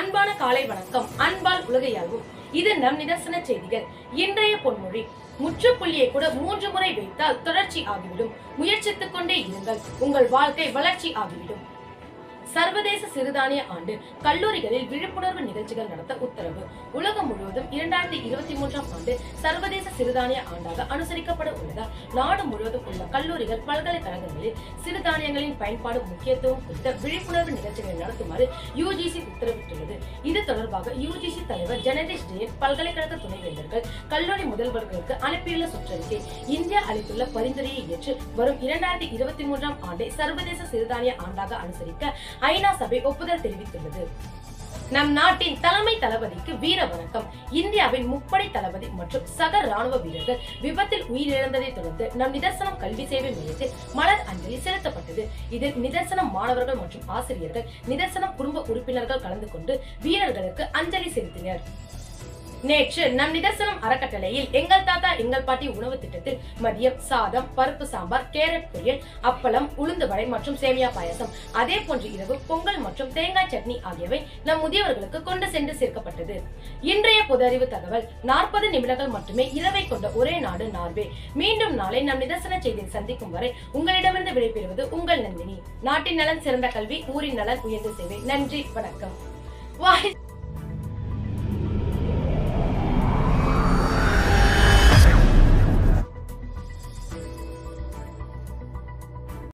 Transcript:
அன்பான காலை வணக்கம். அன்பால் உலகையாகும். இது நம் நிதர்சன செய்திகள். இன்றைய பொன்மொழி: முற்றுப்புள்ளியை கூட 3 முறை வைத்தால் தொடர்ச்சி ஆகிவிடும். முயற்சித்துக் கொண்டே இருங்கள், உங்கள் வாழ்க்கை வளர்ச்சி ஆகிவிடும். சர்வதேச சிறுதானிய ஆண்டு. கல்லூரிகளில் விழிப்புணர்வு நிகழ்ச்சிகள் நடத்த உத்தரவு. உலகம் முழுவதும் 2023ஆம் ஆண்டு சர்வதேச சிறுதானிய ஆண்டாக அனுசரிக்கப்பட உள்ளதால் நாடு முழுவதும் உள்ள கல்லூரிகள், பல்கலைக்கழகங்களில் சிறுதானியங்களின் பயன்பாடு முக்கியத்துவம் குறித்த விழிப்புணர்வு நிகழ்ச்சிகளை நடத்துமாறு யுஜிசி உத்தரவிட்டுள்ளது. இது தொடர்பாக யுஜிசி தலைவர் ஜெகதீஷ் ஜெயின் பல்கலைக்கழக துணைவேந்தர்கள், கல்லூரி முதல்வர்களுக்கு அனுப்பியுள்ள சுற்றறிக்கை இந்தியா அளித்துள்ள பரிந்துரையை ஏற்று வரும் 2023ஆம் ஆண்டை சர்வதேச சிறுதானிய ஆண்டாக அனுசரிக்க ஐநா சபை ஒப்புதல் தெரிவித்துள்ளது. நம் நாட்டின் தலைமை தளபதிக்கு வீர வணக்கம். இந்தியாவின் முப்படை தளபதி மற்றும் சக ராணுவ வீரர்கள் விபத்தில் உயிரிழந்ததை தொடர்ந்து நம் நிதர்சனம் கல்வி சேவை மையத்தில் மலர் அஞ்சலி செலுத்தப்பட்டது. இதில் நிதர்சனம் மாணவர்கள் மற்றும் ஆசிரியர்கள், நிதர்சனம் குடும்ப உறுப்பினர்கள் கலந்து கொண்டு வீரர்களுக்கு அஞ்சலி செலுத்தினர். நேற்று நம் நிதர்சனம் அறக்கட்டளையில் எங்கள் தாத்தா எங்கள் பாட்டி உணவு திட்டத்தில் மதியம் சாதம், பருப்பு சாம்பார், கேரட் பொரியல், அப்பளம், உளுந்து வடை மற்றும் சேமியா பாயசம், அதே போன்று இரவு பொங்கல் மற்றும் தேங்காய் சட்னி ஆகியவை நம் முதியவர்களுக்கு கொண்டு சென்று சேர்க்கப்பட்டது. இன்றைய பொது அறிவு தகவல்: 40 நிமிடங்கள் மட்டுமே இரவை கொண்ட ஒரே நாடு நார்வே. மீண்டும் நாளை நம் நிதர்சன செய்தியில் சந்திக்கும் வரை உங்களிடமிருந்து விடைபெறுவது உங்கள் நந்தினி. நாட்டின் நலன் சிறந்த கல்வி, ஊரின் நலன் உயர்ந்த சேவை. நன்றி, வணக்கம்.